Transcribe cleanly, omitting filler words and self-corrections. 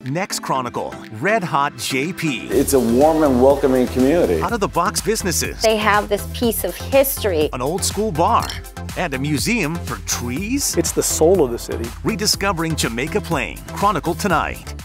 Next Chronicle, Red Hot JP. It's a warm and welcoming community. Out-of-the-box businesses. They have this piece of history. An old school bar. And a museum for trees. It's the soul of the city. Rediscovering Jamaica Plain. Chronicle tonight.